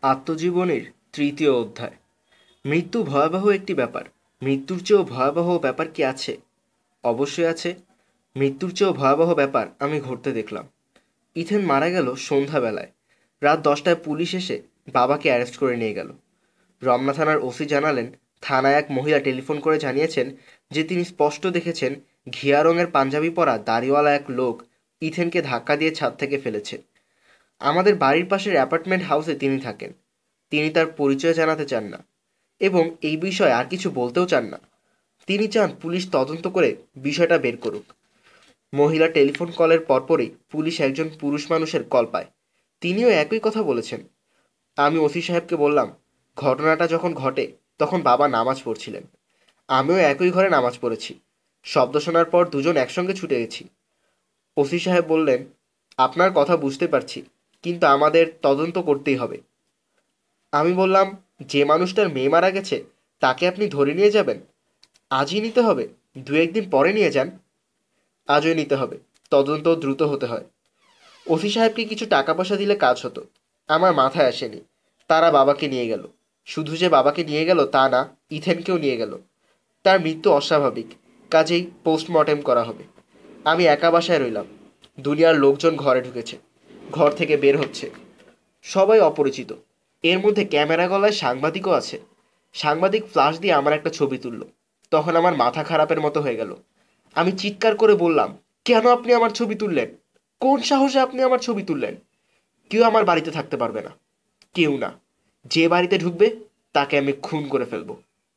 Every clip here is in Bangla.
আত্মজীবনীর তৃতীয় অধ্যায়। মৃত্যু ভয়াবহ একটি ব্যাপার। মৃত্যুর চেয়েও ভয়াবহ ব্যাপার কি আছে? অবশ্যই আছে। মৃত্যুর চেয়েও ভয়াবহ ব্যাপার আমি ঘটতে দেখলাম। ইথেন মারা গেল সন্ধ্যাবেলায়। রাত 10টায় পুলিশ এসে বাবাকে অ্যারেস্ট করে নিয়ে গেল। রমনা থানার ওসি জানালেন, থানায় এক মহিলা টেলিফোন করে জানিয়েছেন যে তিনি স্পষ্ট দেখেছেন ঘিয়া রঙের পাঞ্জাবি পরা দাড়িওয়ালা এক লোক ইথেনকে ধাক্কা দিয়ে ছাদ থেকে ফেলেছে। আমাদের বাড়ির পাশের অ্যাপার্টমেন্ট হাউসে তিনি থাকেন। তিনি তার পরিচয় জানাতে চান না এবং এই বিষয়ে আর কিছু বলতেও চান না। তিনি চান পুলিশ তদন্ত করে বিষয়টা বের করুক। মহিলা টেলিফোন কলের পরপরই পুলিশ একজন পুরুষ মানুষের কল পায়। তিনিও একই কথা বলেছেন। আমি ওসি সাহেবকে বললাম, ঘটনাটা যখন ঘটে তখন বাবা নামাজ পড়ছিলেন। আমিও একই ঘরে নামাজ পড়েছি। শব্দ শোনার পর দুজন একসঙ্গে ছুটে গেছি। ওসি সাহেব বললেন, আপনার কথা বুঝতে পারছি, কিন্তু আমাদের তদন্ত করতেই হবে। আমি বললাম, যে মানুষটার মেয়ে মারা গেছে তাকে আপনি ধরে নিয়ে যাবেন? আজই নিতে হবে? দু একদিন পরে নিয়ে যান। আজই নিতে হবে। তদন্ত দ্রুত হতে হয়। ওসি সাহেবকে কিছু টাকা পয়সা দিলে কাজ হতো। আমার মাথায় আসেনি। তারা বাবাকে নিয়ে গেল। শুধু যে বাবাকে নিয়ে গেল তা না, ইথেনকেও নিয়ে গেল। তার মৃত্যু অস্বাভাবিক, কাজেই পোস্টমর্টেম করা হবে। আমি একা বাসায় রইলাম। দুনিয়ার লোকজন ঘরে ঢুকেছে, ঘর থেকে বের হচ্ছে। সবাই অপরিচিত। এর মধ্যে ক্যামেরা গলায় সাংবাদিকও আছে। সাংবাদিক ফ্ল্যাশ দিয়ে আমার একটা ছবি তুলল। তখন আমার মাথা খারাপের মতো হয়ে গেল। আমি চিৎকার করে বললাম, কেন আপনি আমার ছবি তুললেন? কোন সাহসে আপনি আমার ছবি তুললেন? কেউ আমার বাড়িতে থাকতে পারবে না। কেউ না। যে বাড়িতে ঢুকবে তাকে আমি খুন করে ফেলবো।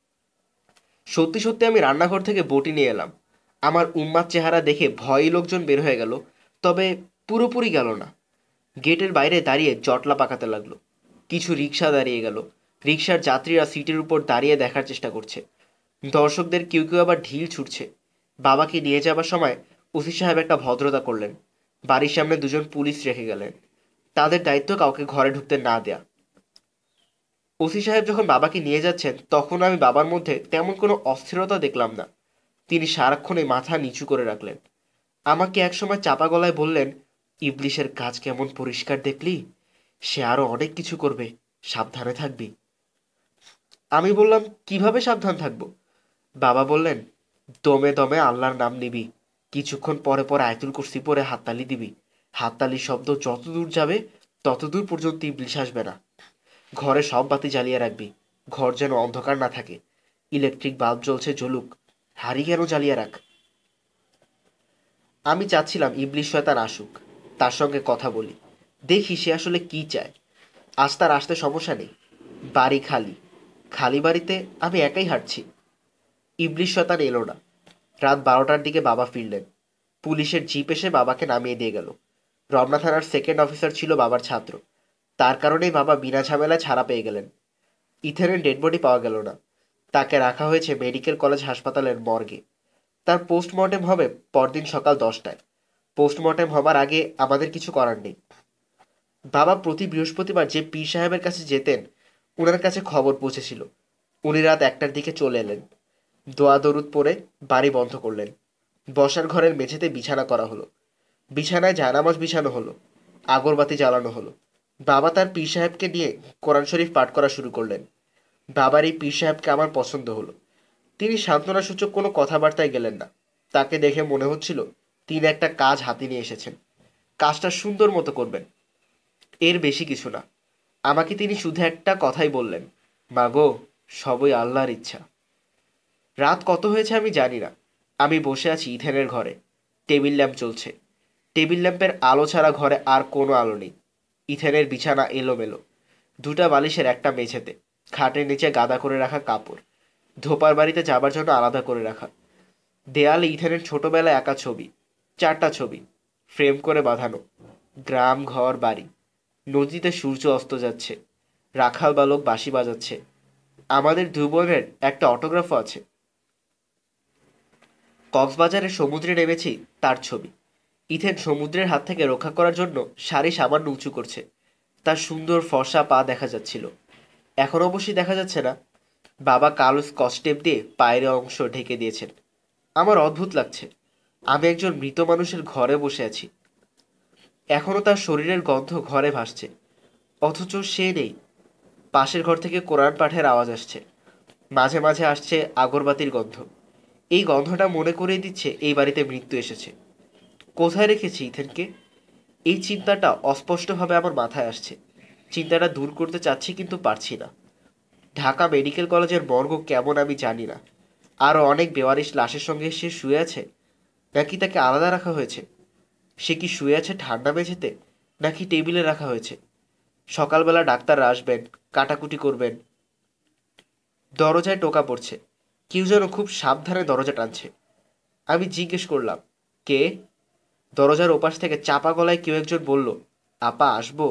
সত্যি সত্যি আমি রান্নাঘর থেকে বটি নিয়ে এলাম। আমার উন্মাদ চেহারা দেখে ভয়ই লোকজন বের হয়ে গেল, তবে পুরোপুরি গেল না। গেটের বাইরে দাঁড়িয়ে জটলা পাকাতে লাগলো। কিছু রিক্সা দাঁড়িয়ে গেল। রিক্সার যাত্রীরা সিটের উপর দাঁড়িয়ে দেখার চেষ্টা করছে। দর্শকদের কেউ কেউ আবার ঢিল ছুটছে। বাবাকে নিয়ে যাবার সময় ওসি সাহেব একটা ভদ্রতা করলেন। বাড়ির সামনে দুজন পুলিশ রেখে গেলেন। তাদের দায়িত্ব কাউকে ঘরে ঢুকতে না দেয়া। ওসি সাহেব যখন বাবাকে নিয়ে যাচ্ছেন তখন আমি বাবার মধ্যে তেমন কোনো অস্থিরতা দেখলাম না। তিনি সারাক্ষণ এই মাথা নিচু করে রাখলেন। আমাকে একসময় চাপা গলায় বললেন, ইবলিশের কাজ কেমন পরিষ্কার দেখলি? সে আরো অনেক কিছু করবে, সাবধানে থাকবি। আমি বললাম, কিভাবে সাবধান থাকবো? বাবা বললেন, দমে দমে আল্লাহর নাম নিবি। কিছুক্ষণ পরে পরে আয়াতুল কুরসি পরে হাততালি দিবি। হাততালির শব্দ যত দূর যাবে তত দূর পর্যন্ত ইবলিশ আসবে না। ঘরে সব বাতি জ্বালিয়ে রাখবি। ঘর যেন অন্ধকার না থাকে। ইলেকট্রিক বাল্ব জ্বলছে, জ্বলুক। হাড়ি কেন জ্বালিয়ে রাখ। আমি চাচ্ছিলাম ইবলিশ শয়তান আসুক, তার সঙ্গে কথা বলি, দেখি সে আসলে কি চায়। আজ তার আসতে সমস্যা নেই। বাড়ি খালি। খালি বাড়িতে আমি একাই হাঁটছি। ইবলিশ শয়তান এলো না। রাত 12টার দিকে বাবা ফিরলেন। পুলিশের জিপ এসে বাবাকে নামিয়ে দিয়ে গেল। রমনা থানার সেকেন্ড অফিসার ছিল বাবার ছাত্র। তার কারণেই বাবা বিনা ঝামেলায় ছাড়া পেয়ে গেলেন। ইথেনের ডেড বডি পাওয়া গেল না। তাকে রাখা হয়েছে মেডিকেল কলেজ হাসপাতালের মর্গে। তার পোস্টমর্টেম হবে পরদিন সকাল 10টায়। পোস্টমর্টেম হবার আগে আমাদের কিছু করার নেই। বাবা প্রতি বৃহস্পতিবার যে পীর সাহেবের কাছে যেতেন, ওনার কাছে খবর পৌঁছেছিল। উনি রাত 1টার দিকে চলে এলেন। দোয়া দরুদ পড়ে বাড়ি বন্ধ করলেন। বসার ঘরের মেঝেতে বিছানা করা হলো। বিছানায় জায়নামাজ বিছানো হলো। আগরবাতি জ্বালানো হলো। বাবা তার পীর সাহেবকে নিয়ে কোরআন শরীফ পাঠ করা শুরু করলেন। বাবার এই পীর সাহেবকে আমার পছন্দ হলো। তিনি সান্ত্বনাসূচক কোনো কথাবার্তায় গেলেন না। তাকে দেখে মনে হচ্ছিল তিনি একটা কাজ হাতে নিয়ে এসেছেন। কাজটা সুন্দর মতো করবেন, এর বেশি কিছু না। আমাকে তিনি শুধু একটা কথাই বললেন, মাগো, সবই আল্লাহর ইচ্ছা। রাত কত হয়েছে আমি জানি না। আমি বসে আছি ইথেনের ঘরে। টেবিল ল্যাম্প চলছে। টেবিল ল্যাম্পের আলো ছাড়া ঘরে আর কোনো আলো নেই। ইথেনের বিছানা এলোমেলো। দুটা বালিশের একটা মেঝেতে। খাটের নিচে গাদা করে রাখা কাপড়। ধোপার বাড়িতে যাবার জন্য আলাদা করে রাখা। দেয়ালে ইথেনের ছোটবেলায় আঁকা ছবি। 4টা ছবি, ফ্রেম করে বাঁধানো। গ্রাম, ঘর, বাড়ি। নদীতে সূর্য অস্ত যাচ্ছে। রাখাল বালক বাঁশি বাজাচ্ছে। আমাদের দু বোনের একটা অটোগ্রাফও আছে। কক্সবাজারের সমুদ্রে নেমেছি, তার ছবি। ইথেন সমুদ্রের হাত থেকে রক্ষা করার জন্য শাড়ি সামান্য উঁচু করছে। তার সুন্দর ফর্সা পা দেখা যাচ্ছিল। এখন অবশ্যই দেখা যাচ্ছে না। বাবা কালো স্কচ টেপ দিয়ে পায়ের অংশ ঢেকে দিয়েছেন। আমার অদ্ভুত লাগছে। আমি একজন মৃত মানুষের ঘরে বসে আছি। এখনো তার শরীরের গন্ধ ঘরে ভাসছে, অথচ সে নেই। পাশের ঘর থেকে কোরআন পাঠের আওয়াজ আসছে, মাঝে মাঝে আসছে আগরবাতির গন্ধ। এই গন্ধটা মনে করিয়ে দিচ্ছে এই বাড়িতে মৃত্যু এসেছে। কোথায় রেখেছি ইথেনকে? এই চিন্তাটা অস্পষ্টভাবে আমার মাথায় আসছে। চিন্তাটা দূর করতে চাচ্ছি কিন্তু পারছি না। ঢাকা মেডিকেল কলেজের মর্গ কেমন আমি জানি না। আরও অনেক বেওয়ারিশ লাশের সঙ্গে সে শুয়ে আছে, নাকি তাকে আলাদা রাখা হয়েছে? সে কি শুয়ে আছে ঠান্ডা মেঝেতে, নাকি টেবিলে রাখা হয়েছে? সকালবেলা ডাক্তাররা আসবেন, কাটাকুটি করবেন। দরজায় টোকা পড়ছে। কেউ যেন খুব সাবধানে দরজা টানছে। আমি জিজ্ঞেস করলাম, কে? দরজার ওপাশ থেকে চাপা গলায় কেউ একজন বলল, আপা আসবো?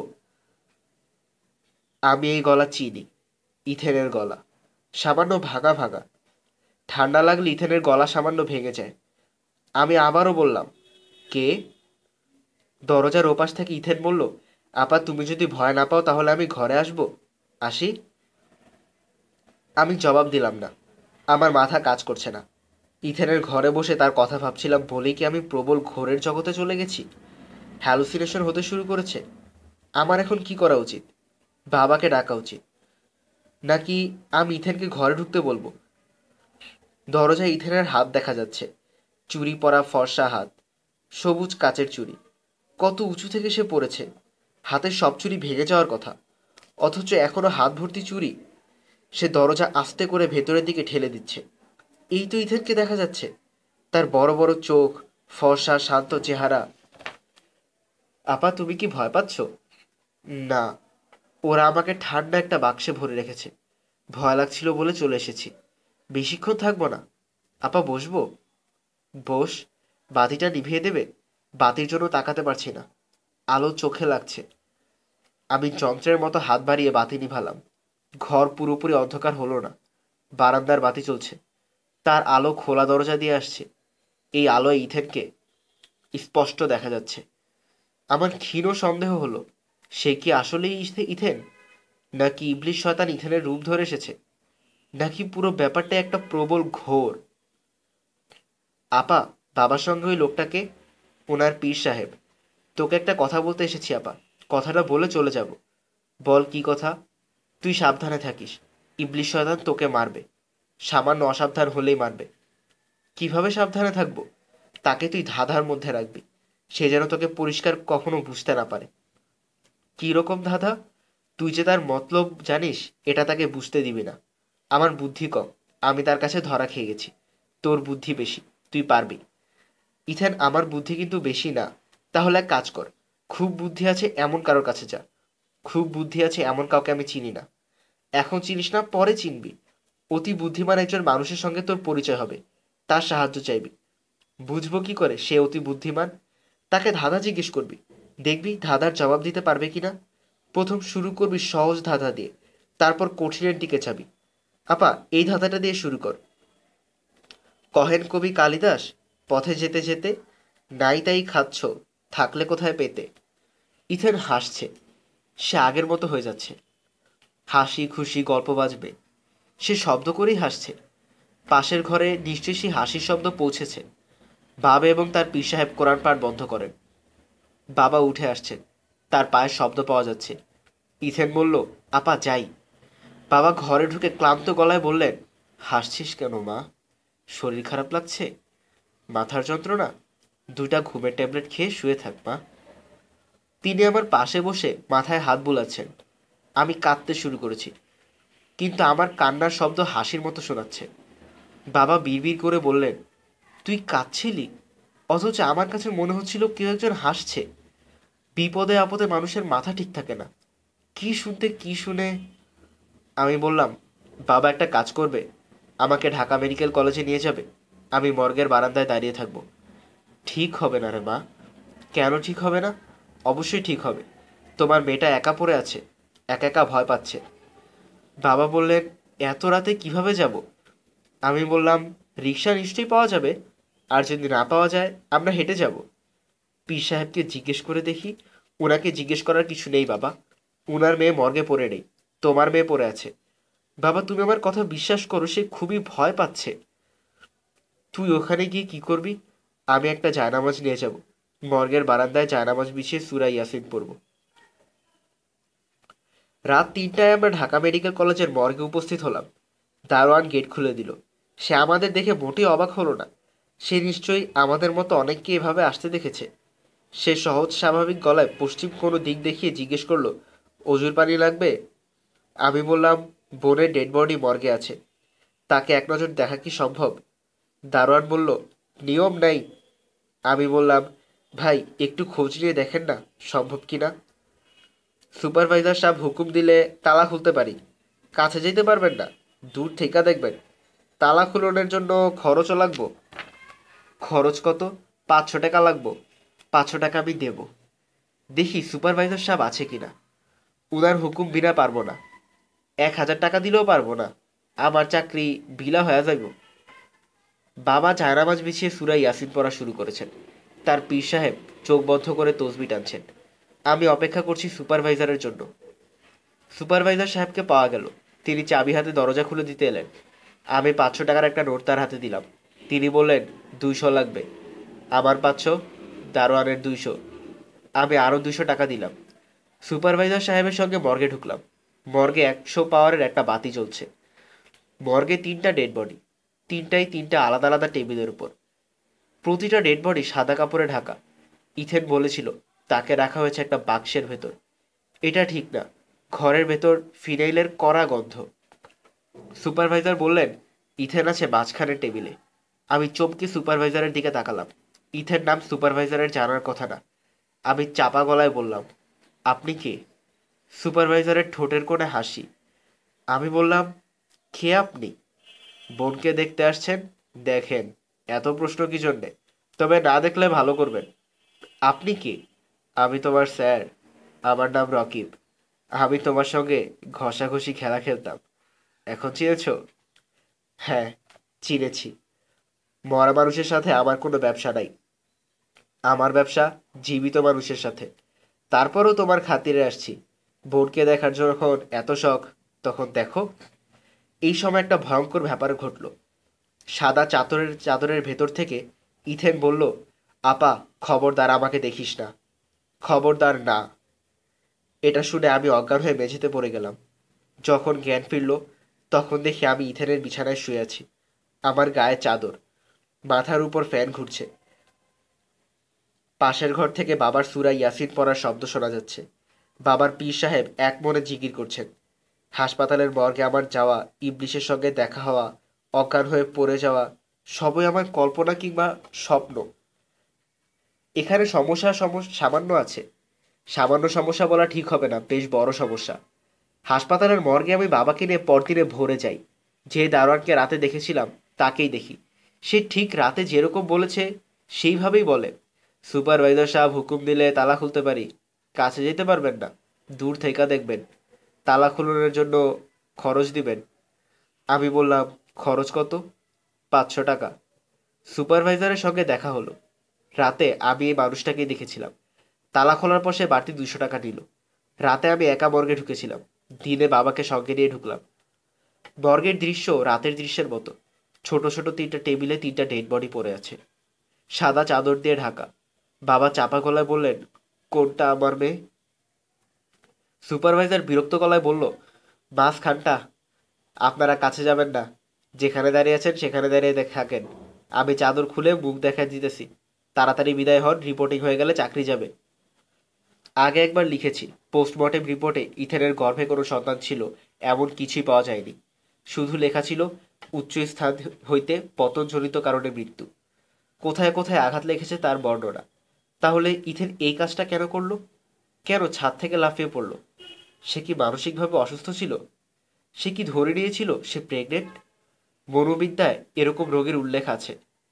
আমি এই গলা চিনি। ইথেনের গলা। সামান্য ভাঙা ভাঙা। ঠান্ডা লাগলে ইথেনের গলা সামান্য ভেঙে যায়। আমি আবারও বললাম, কে? দরজার ওপাশ থেকে ইথেন বলল, আপা তুমি যদি ভয় না পাও তাহলে আমি ঘরে আসবো? আসি? আমি জবাব দিলাম না। আমার মাথা কাজ করছে না। ইথেনের ঘরে বসে তার কথা ভাবছিলাম বলেই কি আমি প্রবল ঘোরের জগতে চলে গেছি? হ্যালুসিনেশন হতে শুরু করেছে? আমার এখন কি করা উচিত? বাবাকে ডাকা উচিত, নাকি আমি ইথেনকে ঘরে ঢুকতে বলবো? দরজায় ইথেনের হাত দেখা যাচ্ছে। চুড়ি পরা ফর্সা হাত, সবুজ কাচের চুড়ি। কত উঁচু থেকে সে পড়েছে। হাতের সব চুড়ি ভেঙে যাওয়ার কথা, অথচ এখনো হাত ভর্তি চুড়ি। সে দরজা আস্তে করে ভেতরের দিকে ঠেলে দিচ্ছে। এই তো ইথেনকে দেখা যাচ্ছে। তার বড় বড় চোখ, ফর্সা শান্ত চেহারা। আপা তুমি কি ভয় পাচ্ছ? না, ওরা আমাকে ঠান্ডা একটা বাক্সে ভরে রেখেছে। ভয় লাগছিল বলে চলে এসেছি। বেশিক্ষণ থাকবো না। আপা বসবো? বস। বাতিটা নিভিয়ে দেবে? বাতির জন্য তাকাতে পারছি না। আলো চোখে লাগছে। আমি যন্ত্রের মতো হাত বাড়িয়ে বাতি নিভালাম। ঘর পুরোপুরি অন্ধকার হলো না। বারান্দার বাতি চলছে। তার আলো খোলা দরজা দিয়ে আসছে। এই আলোয় ইথেনকে স্পষ্ট দেখা যাচ্ছে। আমার ক্ষীণ সন্দেহ হলো, সে কি আসলেই ইথেন, নাকি ইবলিশ শয়তান ইথেনের রূপ ধরে এসেছে, নাকি পুরো ব্যাপারটা একটা প্রবল ঘোর। আপা, বাবার সঙ্গে ওই লোকটাকে? ওনার পীর সাহেব। তোকে একটা কথা বলতে এসেছি আপা। কথাটা বলে চলে যাব। বল কি কথা? তুই সাবধানে থাকিস। ইবলিশ শয়তান তোকে মারবে। সামান্য অসাবধান হলেই মারবে। কিভাবে সাবধানে থাকবো? তাকে তুই ধাঁধার মধ্যে রাখবি। সে যেন তোকে পরিষ্কার কখনো বুঝতে না পারে। কী রকম ধাঁধা? তুই যে তার মতলব জানিস এটা তাকে বুঝতে দিবি না। আমার বুদ্ধি কম, আমি তার কাছে ধরা খেয়ে গেছি। তোর বুদ্ধি বেশি, তুই পারবি। ইথেন, আমার বুদ্ধি কিন্তু বেশি না। তাহলে এক কাজ কর, খুব বুদ্ধি আছে এমন কারোর কাছে যা। খুব বুদ্ধি আছে এমন কাউকে আমি চিনি না। এখন চিনিস না, পরে চিনবি। অতি বুদ্ধিমান একজন মানুষের সঙ্গে তোর পরিচয় হবে। তার সাহায্য চাইবি। বুঝবো কি করে সে অতি বুদ্ধিমান? তাকে ধাঁধা জিজ্ঞেস করবি। দেখবি ধাঁধার জবাব দিতে পারবে কিনা। প্রথম শুরু করবি সহজ ধাঁধা দিয়ে, তারপর কঠিনের দিকে যাবি। আপা, এই ধাঁধাটা দিয়ে শুরু কর। কহেন কবি কালিদাস, পথে যেতে যেতে, নাই তাই খাচ্ছ, থাকলে কোথায় পেতে। ইথেন হাসছে। সে আগের মতো হয়ে যাচ্ছে। হাসি খুশি গল্প বাজবে। সে শব্দ করেই হাসছে। পাশের ঘরে নিশ্চয়ই সেই হাসির শব্দ পৌঁছেছে। বাবা এবং তার পীর সাহেব কোরআন পাঠ বন্ধ করেন। বাবা উঠে আসছেন। তার পায়ের শব্দ পাওয়া যাচ্ছে। ইথেন বলল, আপা যাই। বাবা ঘরে ঢুকে ক্লান্ত গলায় বললেন, হাসছিস কেন মা? শরীর খারাপ লাগছে? মাথার যন্ত্রণা? দুইটা ঘুমের ট্যাবলেট খেয়ে শুয়ে থাক মা। তিনি আমার পাশে বসে মাথায় হাত বুলাচ্ছেন। আমি কাঁদতে শুরু করেছি, কিন্তু আমার কান্নার শব্দ হাসির মতো শোনাচ্ছে। বাবা বিড়বিড় করে বললেন, তুই কাঁদছিলি, অথচ আমার কাছে মনে হচ্ছিল কেউ একজন হাসছে। বিপদে আপদে মানুষের মাথা ঠিক থাকে না। কি শুনতে কি শুনে। আমি বললাম, বাবা একটা কাজ করবে, আমাকে ঢাকা মেডিকেল কলেজে নিয়ে যাবে। আমি মর্গের বারান্দায় দাঁড়িয়ে থাকবো। ঠিক হবে না রে মা। কেন ঠিক হবে না? অবশ্যই ঠিক হবে। তোমার মেয়েটা একা পড়ে আছে, একা একা ভয় পাচ্ছে। বাবা বললেন, এত রাতে কিভাবে যাব? আমি বললাম, রিক্সা নিশ্চয়ই পাওয়া যাবে, আর যদি না পাওয়া যায় আমরা হেঁটে যাব। পীর সাহেবকে জিজ্ঞেস করে দেখি। ওনাকে জিজ্ঞেস করার কিছু নেই বাবা। উনার মেয়ে মর্গে পড়ে নেই, তোমার মেয়ে পড়ে আছে। বাবা তুমি আমার কথা বিশ্বাস করো, সে খুবই ভয় পাচ্ছে। তুই ওখানে গিয়ে কি করবি? আমি একটা জায়নামাজ নিয়ে যাব। মর্গের বারান্দায় জায়নামাজ বিছিয়ে সূরা ইয়াসিন পড়ব। রাত 3টায় আমরা ঢাকা মেডিকেল কলেজের মর্গে উপস্থিত হলাম। দারোয়ান গেট খুলে দিল। সে আমাদের দেখে মোটেই অবাক হলো না। সে নিশ্চয়ই আমাদের মতো অনেককে এভাবে আসতে দেখেছে। সে সহজ স্বাভাবিক গলায় পশ্চিম কোনো দিক দেখিয়ে জিজ্ঞেস করলো, অজুর পানি লাগবে? আমি বললাম, বোনের ডেড বডি মর্গে আছে, তাকে এক নজর দেখা কি সম্ভব? দারোয়ান বলল, নিয়ম নাই। আমি বললাম, ভাই একটু খোঁজ নিয়ে দেখেন না সম্ভব কি না। সুপারভাইজার সাহেব হুকুম দিলে তালা খুলতে পারি, কাছে যেতে পারবেন না, দূর থেকে দেখবেন। তালা খুলনের জন্য খরচও লাগবো। খরচ কত? 500 টাকা লাগবো। 500 টাকা আমি দেব। দেখি সুপারভাইজার সাহেব আছে কিনা। উনার হুকুম বিনা পারবো না। 1000 টাকা দিলেও পারবো না। আমার চাকরি বিলা হয়ে যাইব। বাবা জায়নামাজ বিছিয়ে সূরা ইয়াসিন পড়া শুরু করেছেন। তার পীর সাহেব চোখ বন্ধ করে তসবি টানছেন। আমি অপেক্ষা করছি সুপারভাইজারের জন্য। সুপারভাইজার সাহেবকে পাওয়া গেল। তিনি চাবি হাতে দরজা খুলে দিতে এলেন। আমি 500 টাকার একটা নোট তার হাতে দিলাম। তিনি বললেন, 200 লাগবে। আমার 500, দারোয়ানের 200। আমি আরও 200 টাকা দিলাম। সুপারভাইজার সাহেবের সঙ্গে মর্গে ঢুকলাম। মর্গে 100 পাওয়ারের একটা বাতি জ্বলছে। মর্গে 3টা ডেড বডি, তিনটাই তিনটা আলাদা আলাদা টেবিলের উপর। প্রতিটা ডেড বডি সাদা কাপড়ে ঢাকা। ইথেন বলেছিল তাকে রাখা হয়েছে একটা বাক্সের ভেতর। এটা ঠিক না। ঘরের ভেতর ফিনাইলের কড়া গন্ধ। সুপারভাইজার বললেন, ইথেন আছে মাঝখানের টেবিলে। আমি চমকে সুপারভাইজারের দিকে তাকালাম। ইথের নাম সুপারভাইজারের জানার কথা না। আমি চাপা গলায় বললাম, আপনি কে? সুপারভাইজারের ঠোঁটের কোণে হাসি। আমি বললাম, কে আপনি? বোনকে দেখতে আসছেন? দেখেন, এত প্রশ্ন কি জন্যে? তবে না দেখলে ভালো করবেন। আপনি কে? আমি তোমার স্যার। আমার নাম রকিব। আমি তোমার সঙ্গে ঘষাঘষি খেলা খেলতাম। এখন চিনেছ? হ্যাঁ, চিনেছি। মরা মানুষের সাথে আমার কোনো ব্যবসা নাই। আমার ব্যবসা জীবিত মানুষের সাথে। তারপরও তোমার খাতিরে আসছি। বোনকে দেখার যখন এত শখ, তখন দেখো। এই সময় একটা ভয়ঙ্কর ব্যাপার ঘটল। সাদা চাদরের ভেতর থেকে ইথেন বলল, আপা, খবরদার আমাকে দেখিস না। খবরদার না। এটা শুনে আমি অজ্ঞান হয়ে মেঝেতে পড়ে গেলাম। যখন জ্ঞান ফিরল, তখন দেখি আমি ইথেনের বিছানায় শুয়ে আছি। আমার গায়ে চাদর, মাথার উপর ফ্যান ঘুরছে। পাশের ঘর থেকে বাবার সূরা ইয়াসিন পড়ার শব্দ শোনা যাচ্ছে। বাবার পীর সাহেব এক মনে জিকির করছেন। হাসপাতালের মর্গে আমার যাওয়া, ইবলিশের সঙ্গে দেখা হওয়া, অজ্ঞান হয়ে পড়ে যাওয়া, সবই আমার কল্পনা কিংবা স্বপ্ন। এখানে সামান্য আছে। সামান্য সমস্যা বলা ঠিক হবে না, বেশ বড় সমস্যা। হাসপাতালের মর্গে আমি বাবাকে নিয়ে পরদিনে ভোরে যাই। যে দারোয়ানকে রাতে দেখেছিলাম তাকেই দেখি। সে ঠিক রাতে যেরকম বলেছে সেইভাবেই বলে, সুপারভাইজার সাহেব হুকুম দিলে তালা খুলতে পারি, কাছে যেতে পারবেন না, দূর থেকে দেখবেন। তালা খুলনের জন্য খরচ দিবেন। আমি বললাম, খরচ কত? 500 টাকা। সুপারভাইজারের সঙ্গে দেখা হলো। রাতে আমি এই মানুষটাকেই দেখেছিলাম। তালা খোলার পর সে বাড়তি 200 টাকা নিল। রাতে আমি একা মর্গে ঢুকেছিলাম। দিনে বাবাকে সঙ্গে নিয়ে ঢুকলাম। মর্গের দৃশ্য রাতের দৃশ্যের মতো। ছোট ছোট 3টা টেবিলে 3টা ডেড বডি পড়ে আছে, সাদা চাদর দিয়ে ঢাকা। বাবা চাপা গলায় বললেন, কোনটা আমার মেয়ে? সুপারভাইজার বিরক্ত গলায় বলল, মাঝখানটা। আপনারা কাছে যাবেন না। যেখানে দাঁড়িয়ে আছেন সেখানে দাঁড়িয়ে থাকেন। আমি চাদর খুলে মুখ দেখা দিতেছি। তাড়াতাড়ি বিদায় হন, রিপোর্টিং হয়ে গেলে চাকরি যাবে। আগে একবার লিখেছি, পোস্টমর্টেম রিপোর্টে ইথেনের গর্ভে কোনো সন্তান ছিল এমন কিছুই পাওয়া যায়নি। শুধু লেখা ছিল, উচ্চ স্থান হইতে পতনজনিত কারণে মৃত্যু। কোথায় কোথায় আঘাত লেগেছে তার বর্ণনা। তাহলে ইথেন এই কাজটা কেন করলো? কেন ছাদ থেকে লাফিয়ে পড়লো? সে কি মানসিকভাবে অসুস্থ ছিল? সে কি ধরে নিয়েছিল সে প্রেগনেন্ট? মনোবিদ্যায় এরকম রোগের উল্লেখ আছে।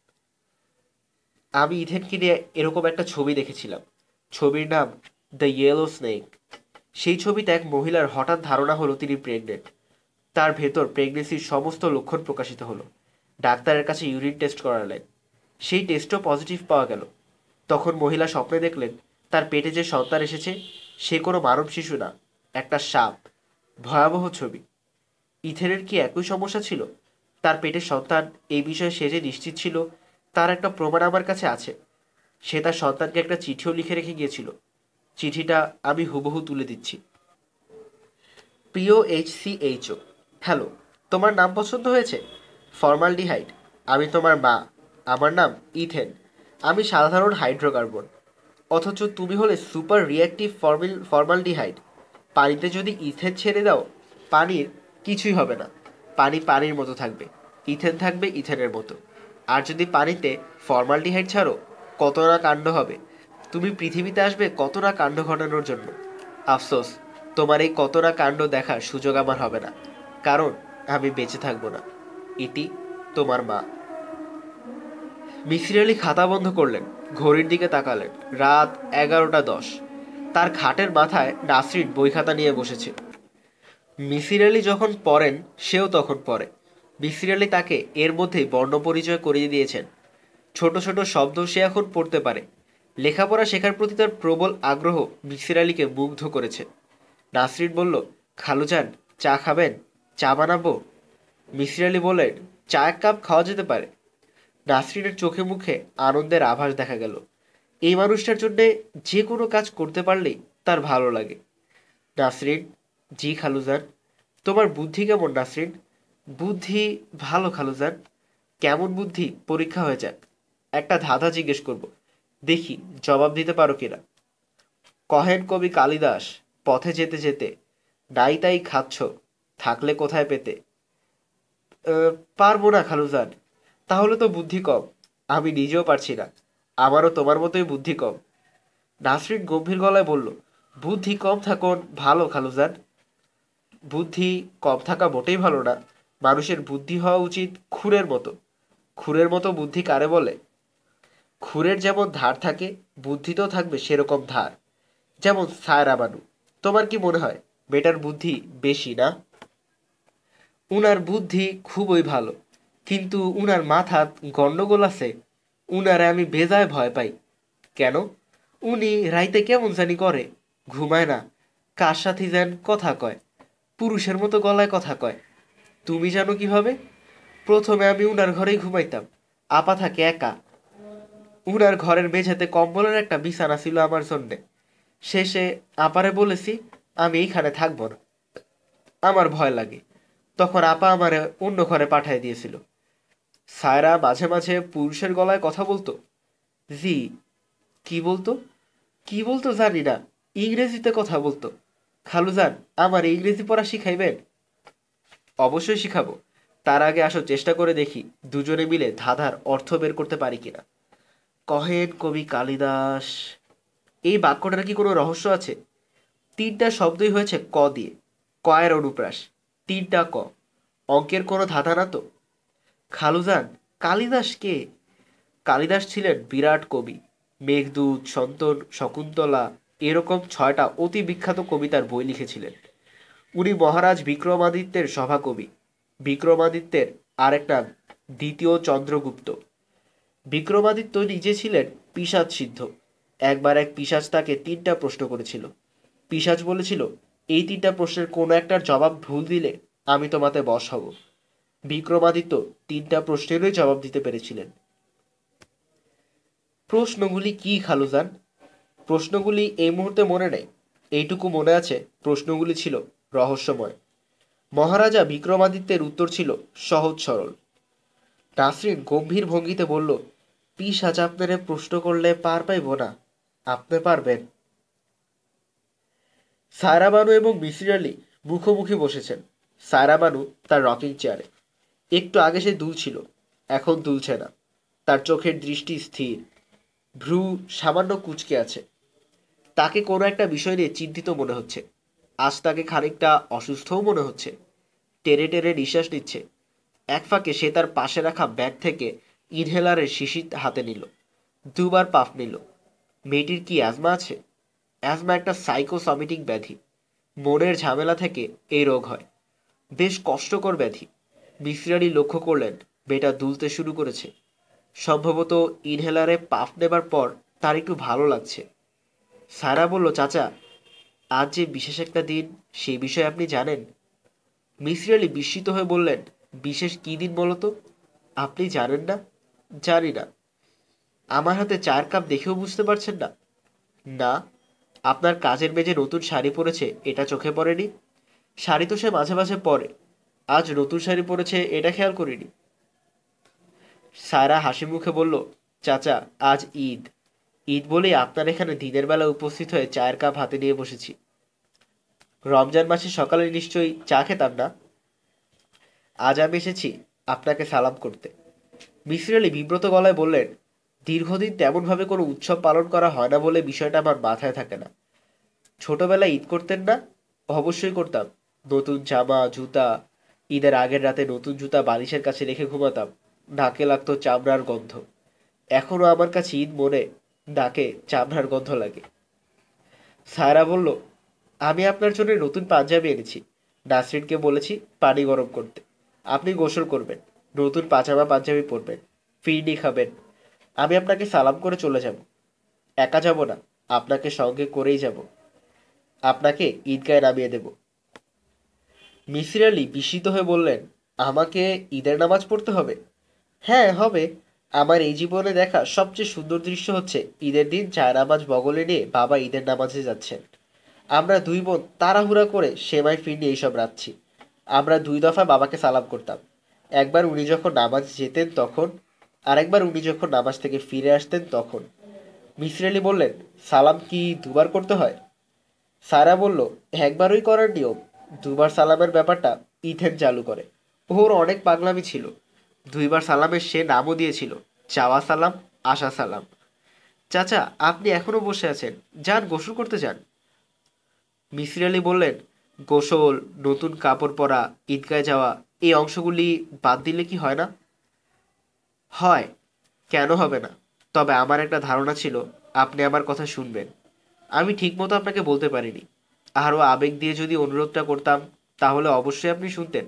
আমি ইথেনকে নিয়ে এরকম একটা ছবি দেখেছিলাম। ছবির নাম দ্য ইয়েলো স্নেক। সেই ছবিতে এক মহিলার হঠাৎ ধারণা হলো তিনি প্রেগনেন্ট। তার ভেতর প্রেগনেন্সির সমস্ত লক্ষণ প্রকাশিত হলো। ডাক্তারের কাছে ইউরিন টেস্ট করালেন। সেই টেস্টও পজিটিভ পাওয়া গেল। তখন মহিলা স্বপ্নে দেখলেন তার পেটে যে সন্তান এসেছে সে কোনো মানব শিশু না, একটা সাপ। ভয়াবহ ছবি। ইথেনের কি একই সমস্যা ছিল? তার পেটের সন্তান, এই বিষয়ে সে যে নিশ্চিত ছিল তার একটা প্রমাণ আমার কাছে আছে। সে তার সন্তানকে একটা চিঠিও লিখে রেখে গিয়েছিল। চিঠিটা আমি হুবহু তুলে দিচ্ছি। প্রিয় HCHO, হ্যালো, তোমার নাম পছন্দ হয়েছে? ফর্মালডিহাইড, আমি তোমার মা। আমার নাম ইথেন, আমি সাধারণ হাইড্রোকার্বন। অথচ তুমি হলে সুপার রিঅ্যাক্টিভ ফর্মালডিহাইড। পানিতে যদি ইথেন ছেড়ে দাও, পানির কিছুই হবে না। পানি পানির মতো থাকবে, ইথেন থাকবে ইথেনের মতো। আর যদি পানিতে ফর্মালডিহাইড ছাড়ো, কত না কাণ্ড হবে। তুমি পৃথিবীতে আসবে কত না কাণ্ড ঘটানোর জন্য। আফসোস, তোমার এই কত না কাণ্ড দেখার সুযোগ আমার হবে না, কারণ আমি বেঁচে থাকবো না। ইতি, তোমার মা। মিসির আলি খাতা বন্ধ করলেন, ঘড়ির দিকে তাকালেন। রাত 11:10। তার খাটের মাথায় নাসরিন বই খাতা নিয়ে বসেছে। মিসির আলি যখন পড়েন, সেও তখন পড়ে। মিসির আলি তাকে এর মধ্যেই বর্ণপরিচয় করিয়ে দিয়েছেন। ছোট ছোট শব্দ সে এখন পড়তে পারে। লেখাপড়া শেখার প্রতি তার প্রবল আগ্রহ মিসির আলিকে মুগ্ধ করেছে। নাসরিন বলল, খালুজান, চা খাবেন? চা বানাবো? মিসির আলি বললেন, চা এক কাপ খাওয়া যেতে পারে। নাসরিনের চোখে মুখে আনন্দের আভাস দেখা গেল। এই মানুষটার জন্যে যে কোনো কাজ করতে পারলেই তার ভালো লাগে। নাসরিন, জি খালুজান। তোমার বুদ্ধি কেমন নাসরিন? বুদ্ধি ভালো খালুজান। কেমন বুদ্ধি পরীক্ষা হয়ে যাক। একটা ধাঁধা জিজ্ঞেস করব, দেখি জবাব দিতে পারো কিনা। কহেন কবি কালিদাস, পথে যেতে যেতে, নাই তাই খাচ্ছ, থাকলে কোথায় পেতে? পারবো না খালুজান। তাহলে তো বুদ্ধি কম। আমি নিজেও পারছি না। আমারও তোমার মতোই বুদ্ধি কম। নাসরিন গম্ভীর গলায় বলল, বুদ্ধি কম থাকুন ভালো খালুজান। বুদ্ধি কম থাকা মোটেই ভালো না। মানুষের বুদ্ধি হওয়া উচিত খুরের মতো। খুরের মতো বুদ্ধি কারে বলে? খুরের যেমন ধার থাকে, বুদ্ধিতেও থাকবে সেরকম ধার। যেমন সায়রা বানু। তোমার কি মনে হয় মেয়েটার বুদ্ধি বেশি না? উনার বুদ্ধি খুবই ভালো, কিন্তু উনার মাথাত গন্ডগোল আছে। উনারে আমি বেজায় ভয় পাই। কেন? উনি রাইতে কেমন জানি করে, ঘুমায় না, কার সাথে যেন কথা কয়, পুরুষের মতো গলায় কথা কয়। তুমি জানো কিভাবে? প্রথমে আমি উনার ঘরেই ঘুমাইতাম। আপা থাকে একা। উনার ঘরের মেঝেতে কম্বলের একটা বিছানা ছিল আমার জন্যে। শেষে আপারে বলেছি আমি এইখানে থাকবো না, আমার ভয় লাগে। তখন আপা আমারে অন্য ঘরে পাঠিয়ে দিয়েছিল। সায়রা মাঝে মাঝে পুরুষের গলায় কথা বলতো। জি। কি বলতো? কি বলতো জানি না। ইংরেজিতে কথা বলতো। খালুজান, আমার ইংরেজি পড়া শিখাইবেন? অবশ্যই শিখাবো। তার আগে আসো চেষ্টা করে দেখি দুজনে মিলে ধাঁধার অর্থ বের করতে পারি কিনা। কহেন কবি কালিদাস। এই বাক্যটার কি কোনো রহস্য আছে? তিনটা শব্দই হয়েছে ক দিয়ে। কয়ের অনুপ্রাস। তিনটা ক। অঙ্কের কোনো ধাঁধা না তো? খালুজান, কালিদাস কে? কালিদাস ছিলেন বিরাট কবি। মেঘদূত, সন্তন, শকুন্তলা, এরকম 6টা অতি বিখ্যাত কবিতার বই লিখেছিলেন। উনি মহারাজ বিক্রমাদিত্যের সভাকবি। বিক্রমাদিত্যের আরেক নাম দ্বিতীয় চন্দ্রগুপ্ত। বিক্রমাদিত্য নিজে ছিলেন পিশাচ সিদ্ধ। একবার এক পিশাচ তাকে 3টা প্রশ্ন করেছিল। পিশাচ বলেছিল, এই 3টা প্রশ্নের কোনো একটার জবাব ভুল দিলে আমি তোমাতে বশ হব। বিক্রমাদিত্য 3টা প্রশ্নেরই জবাব দিতে পেরেছিলেন। প্রশ্নগুলি কি খালুজান? প্রশ্নগুলি এই মুহূর্তে মনে নেই। এইটুকু মনে আছে, প্রশ্নগুলি ছিল রহস্যময়। মহারাজা বিক্রমাদিত্যের উত্তর ছিল সহজ সরল। নাসরিন গম্ভীর ভঙ্গিতে বলল, পিশাচ আপনারে প্রশ্ন করলে পার পাইব না। আপনি পারবেন। সায়রা বানু এবং মিসির আলি মুখোমুখি বসেছেন। সায়রা বানু তার রকিং চেয়ারে। একটু আগে সে দুলছিল, এখন দুলছে না। তার চোখের দৃষ্টি স্থির, ভ্রু সামান্য কুঁচকে আছে। তাকে কোনো একটা বিষয় নিয়ে চিন্তিত মনে হচ্ছে। আজ তাকে খানিকটা অসুস্থও মনে হচ্ছে। টেনে টেনে নিঃশ্বাস নিচ্ছে। এক ফাঁকে সে তার পাশে রাখা ব্যাগ থেকে ইনহেলারের শিশি হাতে নিল। 2বার পাফ নিল। মেয়েটির কি অ্যাজমা আছে? অ্যাজমা একটা সাইকোসমিটিক ব্যাধি। মনের ঝামেলা থেকে এই রোগ হয়। বেশ কষ্টকর ব্যাধি। মিসির আলি লক্ষ্য করলেন মেয়েটা দুলতে শুরু করেছে। সম্ভবত ইনহেলারে পাফ নেবার পর তার একটু ভালো লাগছে। সায়রা বলল, চাচা, আজ যে বিশেষ একটা দিন, সেই বিষয়ে আপনি জানেন? মিসির আলি বিস্মিত হয়ে বললেন, বিশেষ কী দিন বলো তো? আপনি জানেন না? জানি না। আমার হাতে চায়ের কাপ দেখেও বুঝতে পারছেন না? না। আপনার কাজের মেজে নতুন শাড়ি পরেছে, এটা চোখে পড়েনি? শাড়ি তো সে মাঝে মাঝে পরে, আজ নতুন শাড়ি পরেছে এটা খেয়াল করিনি। সায়রা হাসি মুখে বলল, চাচা, আজ ঈদ। ঈদ বলেই আপনার এখানে দিনের বেলা উপস্থিত হয়ে চায়ের কাপ হাতে নিয়ে বসেছি। রমজান মাসে সকালে নিশ্চয়ই চা খেতাম না। আজ আমি এসেছি আপনাকে সালাম করতে। মিসির আলি বিব্রত গলায় বললেন, দীর্ঘদিন তেমনভাবে কোনো উৎসব পালন করা হয় না বলে বিষয়টা আমার মাথায় থাকে না। ছোটবেলায় ঈদ করতেন না? অবশ্যই করতাম। নতুন জামা, জুতা। ঈদের আগের রাতে নতুন জুতা বালিশের কাছে রেখে ঘুমাতাম। নাকে লাগতো চামড়ার গন্ধ। এখনো আমার কাছে ঈদ মনে, নাকে চামড়ার গন্ধ লাগে। সায়রা বলল, আমি আপনার জন্য নতুন পাঞ্জাবি এনেছি। নাসরিনকে বলেছি পানি গরম করতে। আপনি গোসল করবেন, নতুন পাজামা পাঞ্জাবি পরবেন, ফিরনি খাবেন। আমি আপনাকে সালাম করে চলে যাব। একা যাব না, আপনাকে সঙ্গে করেই যাব। আপনাকে ঈদগায় নামিয়ে দেব। মিসির আলি বিস্মিত হয়ে বললেন, আমাকে ঈদের নামাজ পড়তে হবে? হ্যাঁ, হবে। আমার এই জীবনে দেখা সবচেয়ে সুন্দর দৃশ্য হচ্ছে ঈদের দিন জায়নামাজ বগলে নিয়ে বাবা ঈদের নামাজে যাচ্ছেন। আমরা দুই বোন তাড়াহুড়া করে সেমাই ফিরনি এইসব রাঁধছি। আমরা দুই দফা বাবাকে সালাম করতাম। একবার উনি যখন নামাজ যেতেন তখন, আরেকবার উনি যখন নামাজ থেকে ফিরে আসতেন তখন। মিসির আলি বললেন, সালাম কি দুবার করতে হয়? সারা বলল, একবারই করার নিয়ম। দুবার সালামের ব্যাপারটা ইথেন চালু করে। ওর অনেক পাগলামি ছিল। দুইবার সালামের সে নামও দিয়েছিল, চাওয়া সালাম, আসা সালাম। চাচা, আপনি এখনো বসে আছেন, যান গোসল করতে যান। মিসির আলি বললেন, গোসল, নতুন কাপড় পরা, ঈদগায় যাওয়া, এই অংশগুলি বাদ দিলে কি হয় না? হয়। কেন হবে না? তবে আমার একটা ধারণা ছিল আপনি আমার কথা শুনবেন। আমি ঠিকমতো আপনাকে বলতে পারিনি। আরও আবেগ দিয়ে যদি অনুরোধটা করতাম, তাহলে অবশ্যই আপনি শুনতেন।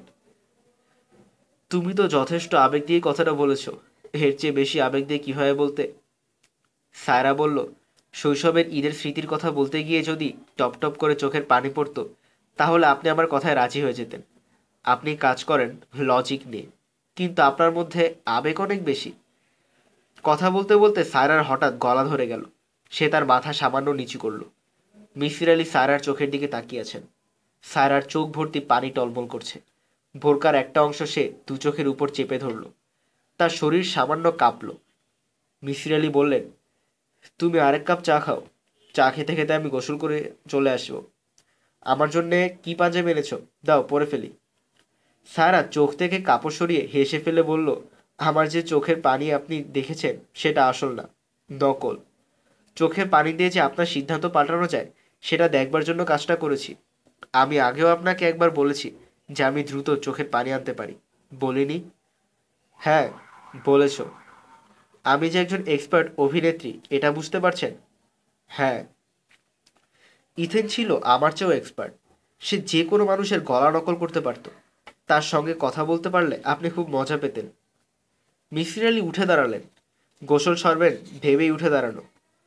তুমি তো যথেষ্ট আবেগ দিয়ে কথাটা বলেছ। এর চেয়ে বেশি আবেগ দিয়ে কিভাবে বলতে? সায়রা বলল, শৈশবের ঈদের স্মৃতির কথা বলতে গিয়ে যদি টপ টপ করে চোখের পানি পড়তো, তাহলে আপনি আমার কথায় রাজি হয়ে যেতেন। আপনি কাজ করেন লজিক নিয়ে, কিন্তু আপনার মধ্যে আবেগ অনেক বেশি। কথা বলতে বলতে সায়রার হঠাৎ গলা ধরে গেল। সে তার মাথা সামান্য নিচু করল। মিসির আলি সায়রার চোখের দিকে তাকিয়ে আছেন। সায়রার চোখ ভর্তি পানি টলমল করছে। বোরকার একটা অংশ সে দু চোখের উপর চেপে ধরল। তার শরীর সামান্য কাঁপল। মিসির আলি বললেন, তুমি আরেক কাপ চা খাও। চা খেতে খেতে আমি গোসল করে চলে আসবো। আমার জন্যে কি পাঞ্জাবি এনেছো? দাও পরে ফেলি। সায়রা চোখ থেকে কাপড় সরিয়ে হেসে ফেলে বলল, আমার যে চোখের পানি আপনি দেখেছেন সেটা আসল না, নকল। চোখের পানি দিয়ে যে আপনার সিদ্ধান্ত পাল্টানো যায়, সেটা দেখবার জন্য কাজটা করেছি। আমি আগেও আপনাকে একবার বলেছি যে আমি দ্রুত চোখের পানি আনতে পারি। বলিনি? হ্যাঁ, বলেছ। আমি যে একজন এক্সপার্ট অভিনেত্রী এটা বুঝতে পারছেন? হ্যাঁ। ইথেন ছিল আমার চেয়েও এক্সপার্ট। সে যে কোনো মানুষের গলা নকল করতে পারত। তার সঙ্গে কথা বলতে পারলে আপনি খুব মজা পেতেন। মিসির আলি উঠে দাঁড়ালেন। গোসল সরবেন ভেবেই উঠে দাঁড়ানো।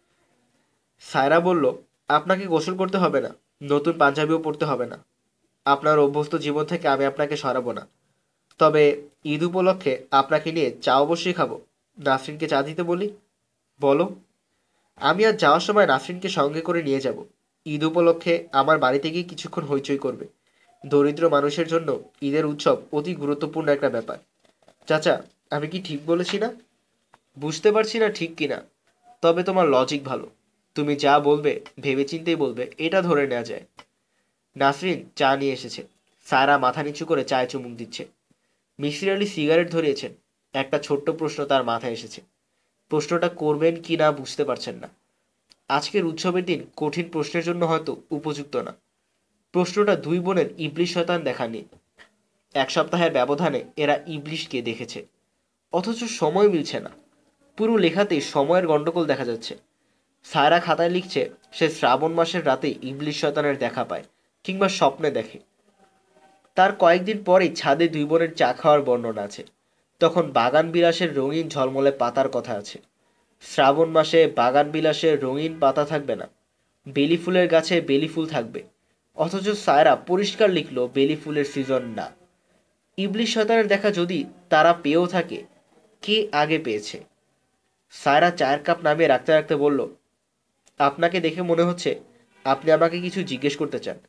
সায়রা বলল, আপনাকে গোসল করতে হবে না, নতুন পাঞ্জাবিও পরতে হবে না। আপনার অভ্যস্ত জীবন থেকে আমি আপনাকে সরাবো না। তবে ঈদ উপলক্ষে আপনাকে নিয়ে চা অবশ্যই খাবো। নাসরিনকে চা দিতে বলি। বলো। আমি আজ যাওয়ার সময় নাসরিনকে সঙ্গে করে নিয়ে যাব। ঈদ উপলক্ষে আমার বাড়িতে গিয়ে কিছুক্ষণ হইচই করবে। দরিদ্র মানুষের জন্য ঈদের উৎসব অতি গুরুত্বপূর্ণ একটা ব্যাপার। চাচা, আমি কি ঠিক বলেছি না? বুঝতে পারছি না ঠিক কিনা, তবে তোমার লজিক ভালো। তুমি যা বলবে ভেবেচিন্তেই বলবে, এটা ধরে নেওয়া যায়। নাসরিন চা নিয়ে এসেছে। সায়রা মাথা নিচু করে চায়ে চুমুক দিচ্ছে। মিসির আলি সিগারেট ধরিয়েছেন। একটা ছোট্ট প্রশ্ন তার মাথায় এসেছে। প্রশ্নটা করবেন কি না বুঝতে পারছেন না। আজকের উৎসবের দিন কঠিন প্রশ্নের জন্য হয়তো উপযুক্ত না। প্রশ্নটা দুই বোনের ইবলিশ শয়তান দেখা নিয়ে। এক সপ্তাহের ব্যবধানে এরা ইবলিশকে দেখেছে, অথচ সময় মিলছে না। পুরো লেখাতেই সময়ের গন্ডগোল দেখা যাচ্ছে। সায়রা খাতায় লিখছে সে শ্রাবণ মাসের রাতেই ইবলিশ শয়তানের দেখা পায়, কিংবা স্বপ্নে দেখে। তার কয়েকদিন পরেই ছাদে দুই বোনের চা খাওয়ার বর্ণনা আছে। তখন বাগান বিলাসের রঙিন ঝলমলে পাতার কথা আছে। শ্রাবণ মাসে বাগান বিলাসের রঙিন পাতা থাকবে না, বেলি ফুলের গাছে বেলি ফুল থাকবে। অথচ সায়রা পরিষ্কার লিখলো বেলি ফুলের সিজন না। ইবলিশ শয়তানের দেখা যদি তারা পেয়েও থাকে, কে আগে পেয়েছে? সায়রা চায়ের কাপ নামিয়ে রাখতে রাখতে বলল, আপনাকে দেখে মনে হচ্ছে আপনি আমাকে কিছু জিজ্ঞেস করতে চান।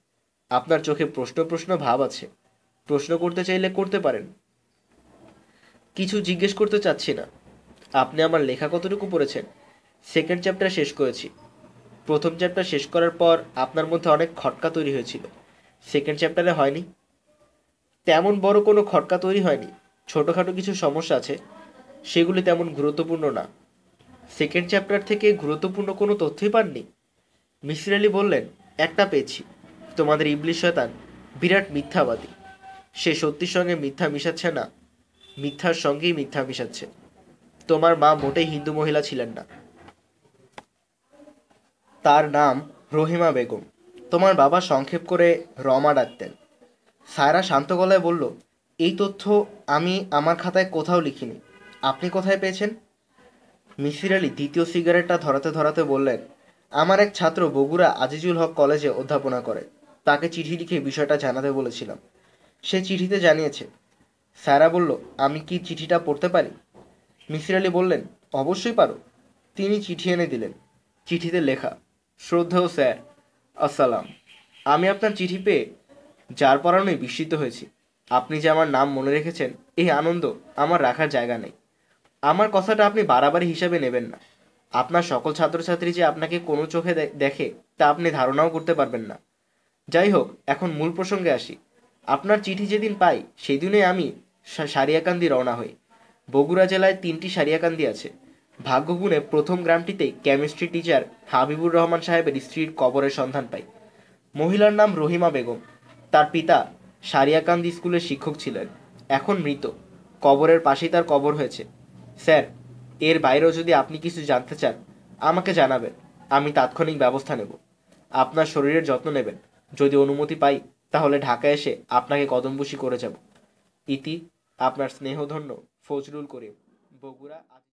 আপনার চোখে প্রশ্ন প্রশ্ন ভাব আছে। প্রশ্ন করতে চাইলে করতে পারেন। কিছু জিজ্ঞেস করতে চাচ্ছি না। আপনি আমার লেখা কতটুকু পড়েছেন? সেকেন্ড চ্যাপ্টার শেষ করেছি। প্রথম চ্যাপ্টার শেষ করার পর আপনার মধ্যে অনেক খটকা তৈরি হয়েছিল। সেকেন্ড চ্যাপ্টারে হয়নি। তেমন বড় কোনো খটকা তৈরি হয়নি। ছোটোখাটো কিছু সমস্যা আছে, সেগুলি তেমন গুরুত্বপূর্ণ না। সেকেন্ড চ্যাপ্টার থেকে গুরুত্বপূর্ণ কোনো তথ্যই পাননি? মিসির আলি বললেন, একটা পেয়েছি। তোমাদের ইবলিশ শয়তান বিরাট মিথ্যাবাদী। সে সত্যির সঙ্গে মিথ্যা মিশাচ্ছে না, মিথ্যার সঙ্গেই মিথ্যা মিশাচ্ছে। তোমার মা মোটেই হিন্দু মহিলা ছিলেন না। তার নাম রহিমা বেগম। তোমার বাবা সংক্ষেপ করে রমা ডাকতেন। সায়রা শান্ত গলায় বলল, এই তথ্য আমি আমার খাতায় কোথাও লিখিনি। আপনি কোথায় পেয়েছেন? মিসির আলি দ্বিতীয় সিগারেটটা ধরাতে ধরাতে বললেন, আমার এক ছাত্র বগুড়া আজিজুল হক কলেজে অধ্যাপনা করে। তাকে চিঠি লিখে বিষয়টা জানাতে বলেছিলাম। সে চিঠিতে জানিয়েছে। সায়রা বলল, আমি কি চিঠিটা পড়তে পারি? মিসির আলি বললেন, অবশ্যই পারো। তিনি চিঠি এনে দিলেন। চিঠিতে লেখা, শ্রদ্ধেয় স্যার, আসসালাম। আমি আপনার চিঠি পেয়ে যার পড়ানোই বিস্মিত হয়েছি। আপনি যে আমার নাম মনে রেখেছেন, এই আনন্দ আমার রাখার জায়গা নেই। আমার কথাটা আপনি বাড়াবাড়ি হিসাবে নেবেন না। আপনার সকল ছাত্রছাত্রী যে আপনাকে কোনো চোখে দেখে তা আপনি ধারণাও করতে পারবেন না। যাই হোক, এখন মূল প্রসঙ্গে আসি। আপনার চিঠি যেদিন পাই সেই দিনে আমি সারিয়াকান্দি রওনা হই। বগুড়া জেলায় 3টি সারিয়াকান্দি আছে। ভাগ্যগুণে প্রথম গ্রামটিতেই কেমিস্ট্রি টিচার হাবিবুর রহমান সাহেবের স্ত্রীর কবরের সন্ধান পাই। মহিলার নাম রহিমা বেগম। তার পিতা সারিয়াকান্দি স্কুলের শিক্ষক ছিলেন, এখন মৃত। কবরের পাশেই তার কবর হয়েছে। স্যার, এর বাইরেও যদি আপনি কিছু জানতে চান আমাকে জানাবেন, আমি তাৎক্ষণিক ব্যবস্থা নেব। আপনার শরীরের যত্ন নেবেন। যদি অনুমতি পাই তাহলে ঢাকায় এসে আপনাকে কদমবুশি করে যাব। ইতি, আপনার স্নেহধন্য ফজলুল করিম, বগুড়া।